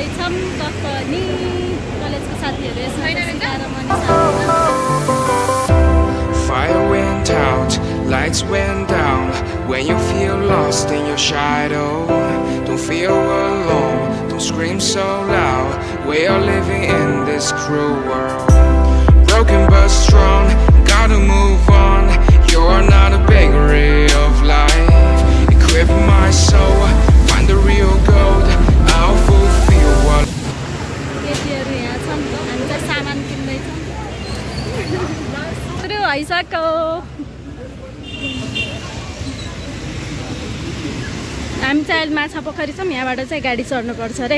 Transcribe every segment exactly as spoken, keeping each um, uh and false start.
जाँदैछौँ कफनी कलेजको साथीहरू यसमा Fire went out, lights went down. When you feel lost in your shadow, don't feel alone, don't scream so loud. We are living in this cruel world. Broken but strong, gotta move on. You're not a bakery of life. Equip my soul, find the real gold. I'll fulfill what. केटीहरू यहाँ छन् हामी चाहिँ सामान किन्दैछौँ सुरु भइसक्यो हामी चाहिँ अहिले माछा पोखरी छौँ यहाँबाट चाहिँ गाडी चढ्नुपर्छ अरे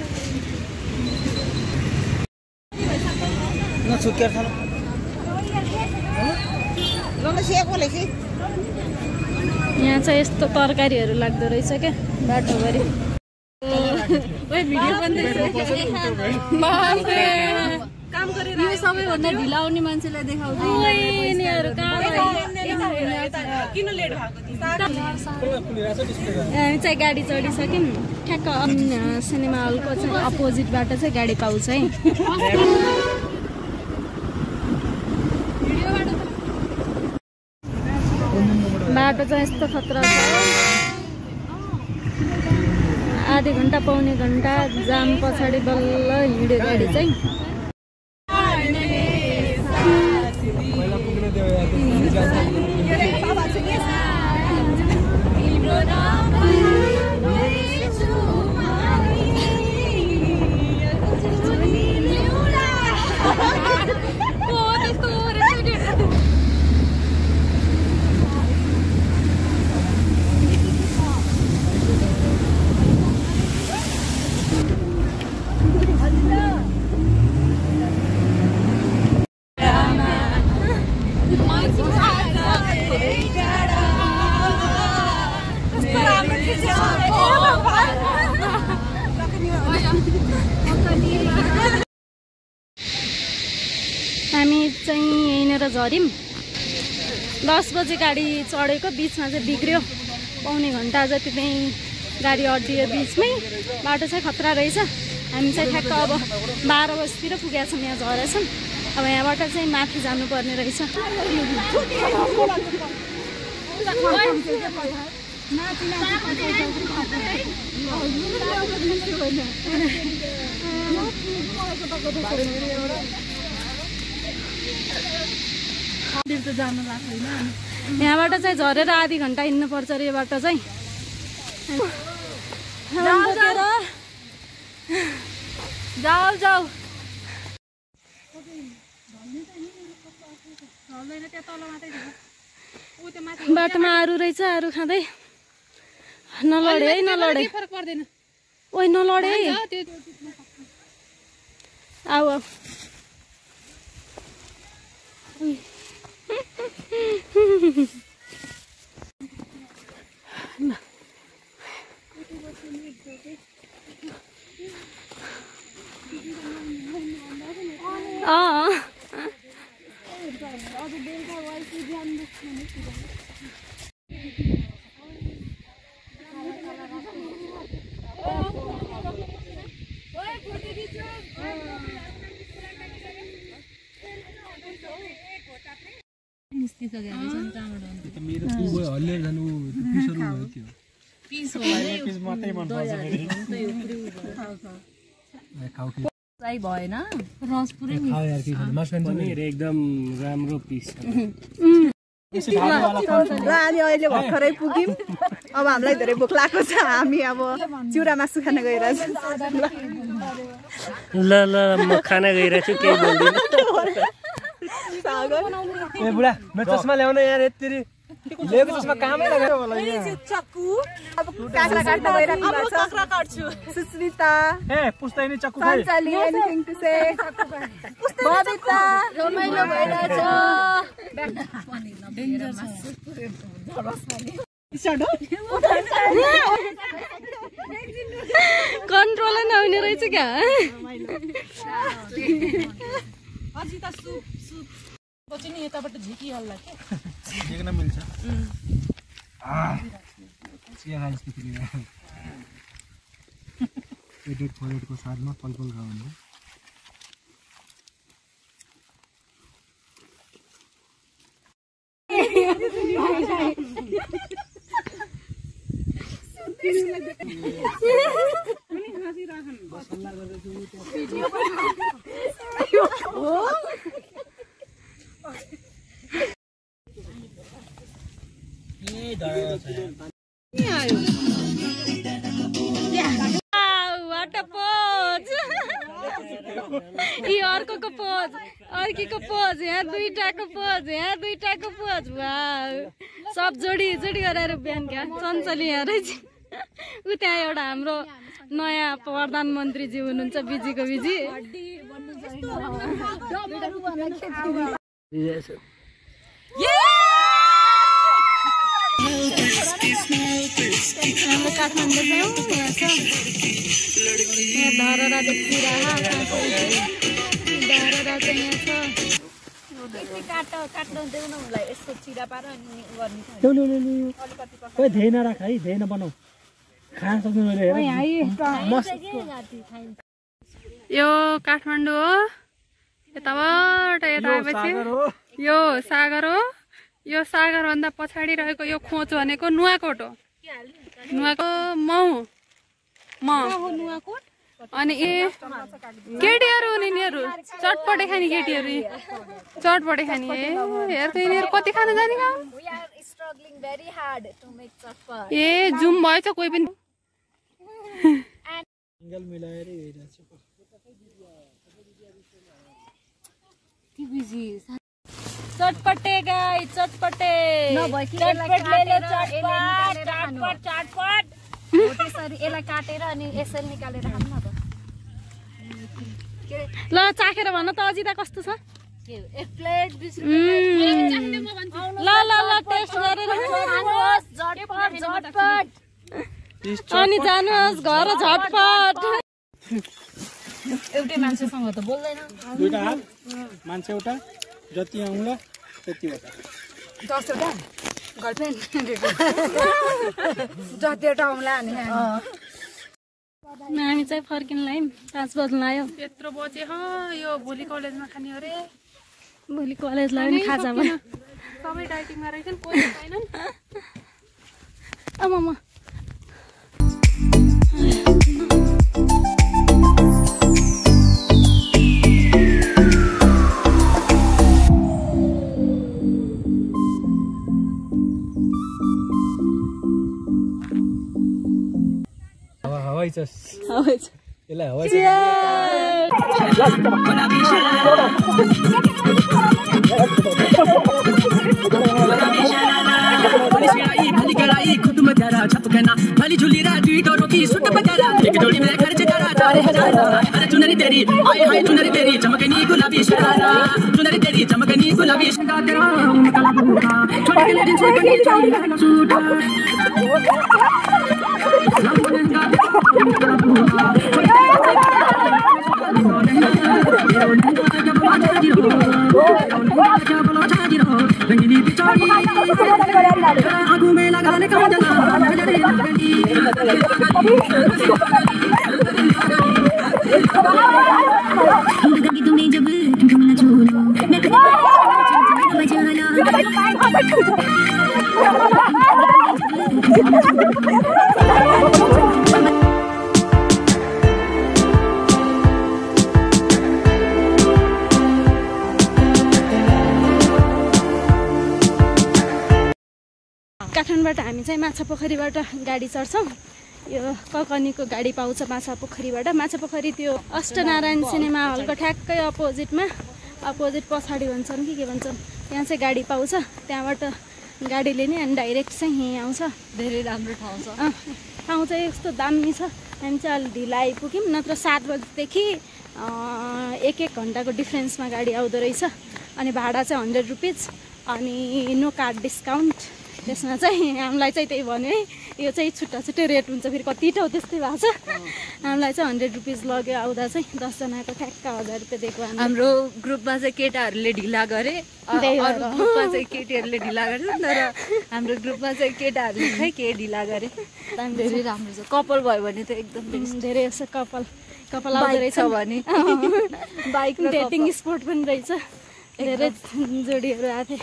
यहाँ चाहिँ यस्तो तरकारीहरू लाग्दो रहेछ क्या बाटोभरि यो सबैभन्दा ढिला आउने मान्छेलाई देखाउँदै हामी चाहिँ गाडी चढिसक्यौँ ठ्याक्क सिनेमा हलको चाहिँ अपोजिटबाट चाहिँ गाडी पाउँछ है बाटो चाहिँ यस्तो खतरा छ आधी घन्टा पाउने घन्टा जाम पछाडि बल्ल हिँड्यो गाडी चाहिँ हामी चाहिँ यहीँनिर झऱ्यौँ दस बजे गाडी चढेको बिचमा चाहिँ बिग्रियो पाउने घन्टा जति चाहिँ गाडी अड्डियो बिचमै बाटो चाहिँ खतरा रहेछ हामी चाहिँ ठ्याक्क अब बाह्र बजीतिर पुगेका छौँ यहाँ झरेछौँ अब यहाँबाट चाहिँ माथि जानुपर्ने रहेछ यहाँबाट चाहिँ झरेर आधी घन्टा हिँड्नु पर्छ अरे यो बाटो चाहिँ जाऊ जाऊ बाटोमा आरू रहेछ आरू खाँदै नलडे है नलडे ओइ नलडे है आऊ आऊ अँ मेरो पुगो हल्लेर जानु पिसहरु भयो त्यो पिस हो पिस मात्रै मन पर्छ मेरो खाऊ चाहिँ भएन रस पुरै खाऊ यार के मासु पनि एकदम राम्रो पिस ल अनि अहिले भर्खरै पुग्यौँ अब हामीलाई धेरै भोक लागेको छ हामी अब चिउरा मासु खान गइरहेछौँ ल ल म खाना गइरहेछु केही बोल्दिन ए बुढा मेरो चस्मा ल्याउन यार यतिरी ल्याएको चस्मा कामै लागेन होला यहाँ चक्कु अब काक्रा काट्न गइरहेको छ अब काक्रा काट्छु सुस्मिता ए पुस्दै नि चक्कु खाइ सञ्चाली एनिथिङ टु से बबिता रमाइलो भइरहेछ कन्ट्रोल नहुने रहेछ क्या अझै त सुप सुप पछि नि यताबाट झिकिहल्ला के झिक्न मिल्छ आ चिया खाइस् कि एडिट फोरेटको साथमा पलपल गाउँदै अर्को पोज अर्कीको पोज यहाँ दुईटाको पोज यहाँ दुईटाको पोज वाउ सब जोडी जोडी गरेर बिहान क्या चञ्चली यहाँ रहेछ ऊ त्यहाँ एउटा हाम्रो नयाँ प्रधानमन्त्रीजी हुनुहुन्छ बिजीको बिजी हाम्रो काठमाडौँ यहाँ छ यहाँ धरहरा देखिरहेको धरहरा चाहिँ यहाँ छ धेरै नराख है धेरै नबनाऊ खान सक्नु यो काठमाडौँ हो यताबाट यता आएपछि यो सागर हो यो सागरभन्दा पछाडि रहेको यो खोच भनेको नुवाकोट हो नुवाको मौ म अनि ए केटीहरू हुन् यिनीहरू चटपटे खाने केटीहरू चटपटे खाने ए हेर्को यिनीहरू कति खान जाने ए जुम भएछ कोही पनि चटपटे गाई चटपटे चटपट ले ले चटपट चटपट चटपट त्यसरी यसलाई काटेर अनि यसरी निकालेर खानु न त ल चाखेर भन त अजिता कस्तो छ एक प्लेट बीस रुपैयाँ ल ल ल टेस्ट गरेर खानुहोस् झटपट झटपट अनि जानुहोस् घर झटपट एउटै मान्छेसँग त बोल्दैन दुईटा हात मान्छे एउटा जति आउँला त्यतिवटा दसवटा गर्लफ्रेन्ड जतिवटा आउँला नि हामी चाहिँ फर्किन लायौँ पाँच बज्न आयो यत्रो बजे ह यो भोलि कलेजमा खाने अरे भोलि कलेज लाग्यो खाजामा सबै डाइटिङमा रहेछन् कोही छैनन् आमा हवाई चस हवाई चस यसलाई हवाई भली झुली राजी डोरों की सुट बजारा एक डोली में खर्च करा चार हजार अरे चुनरी तेरी आए हाय चुनरी तेरी चमकनी गुलाबी शरारा चुनरी तेरी चमकनी गुलाबी शरारा तेरा काला भूखा छोटे के दिन से कनी चाली का सूटा रंगीनी बिचारी आगू में लगाने का जला तुम्हें जब तुम न छोड़ो मैं काठमाडौँबाट हामी चाहिँ माछा पोखरीबाट गाडी चढ्छौँ यो ककनीको गाडी पाउँछ माछा पोखरीबाट माछा पोखरी त्यो अष्टनारायण सिनेमा हलको ठ्याक्कै अपोजिटमा अपोजिट पछाडि भन्छन् कि के भन्छन् त्यहाँ चाहिँ गाडी पाउँछ त्यहाँबाट गाडी लिने अनि डाइरेक्ट चाहिँ यहीँ आउँछ धेरै राम्रो ठाउँ छ ठाउँ चाहिँ यस्तो दामी छ हामी चाहिँ अलि ढिला आइपुग्यौँ नत्र सात बजीदेखि एक एक घन्टाको डिफ्रेन्समा गाडी आउँदो रहेछ अनि भाडा चाहिँ हन्ड्रेड रुपिज अनि नो कार्ड डिस्काउन्ट त्यसमा चाहिँ हामीलाई चाहिँ त्यही भन्यो है यो चाहिँ छुट्टा छुट्टै रेट हुन्छ फेरि कति ठाउँ त्यस्तै भएको छ हामीलाई चाहिँ हन्ड्रेड रुपिस लग्यो आउँदा चाहिँ दसजनाको ठ्याक्क हजार रुपियाँ दिएको हाम्रो ग्रुपमा चाहिँ केटाहरूले ढिला गरे अरू ग्रुपमा चाहिँ केटीहरूले ढिला गरे तर हाम्रो ग्रुपमा चाहिँ केटाहरूले खै के ढिला गरे धेरै राम्रो छ कपाल भयो भने त एकदम धेरै जस्तो कपाल कपाल आउँदो रहेछ भने बाइक डेटिङ स्पोर्ट पनि रहेछ धेरै जोडीहरू आएको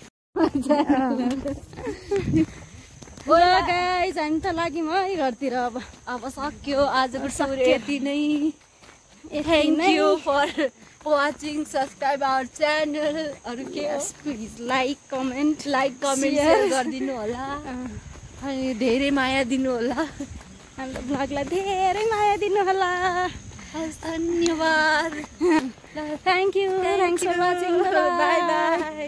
थियो गाइस हामी त लाग्यौँ है घरतिर अब अब सक्यो आजको टुर यति नै thank you for watching subscribe our channel अरू के please like comment like comment share गरिदिनु होला अनि धेरै माया दिनु होला हाम्रो ब्लगलाई धेरै माया दिनु होला धन्यवाद thank you thanks for watching bye by